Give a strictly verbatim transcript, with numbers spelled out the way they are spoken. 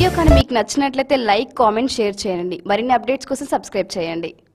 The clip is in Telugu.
వీడియో కానీ మీకు నచ్చినట్లయితే లైక్ కామెంట్ షేర్ చేయండి. మరిన్ని అప్డేట్స్ కోసం సబ్స్క్రైబ్ చేయండి.